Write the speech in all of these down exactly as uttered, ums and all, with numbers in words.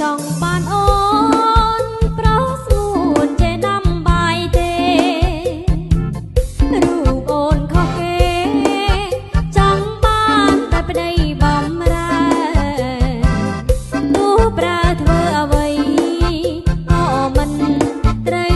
ង់បានអូនប្រស្ងួនចេះដាំបាយទេរូបអូនខុសគេចង់បានតែប្តីបំរើទោះប្រើធ្វើអ្វីក៏មិនត្រូវ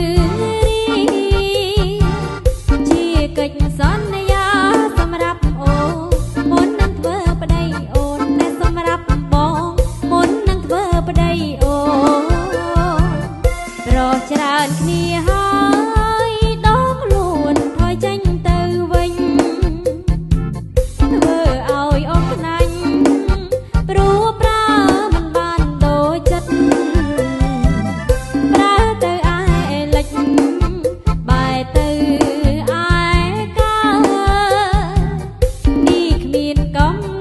ជាកិច្ចសន្យាសម្រាប់អូនមុននឹងធ្វើប្តីអូនតែសម្រាប់បងមុននឹងធ្វើប្តីអូនរកច្រើនគ្នាហើយដកខ្លួនថយចេញទៅវិញធ្វើឲ្យអូនខ្នាញ់ព្រោះប្រើមិនបានដូចចិត្តប្រើទៅឯលិចបែរទៅឯកើនេះគ្មានកំ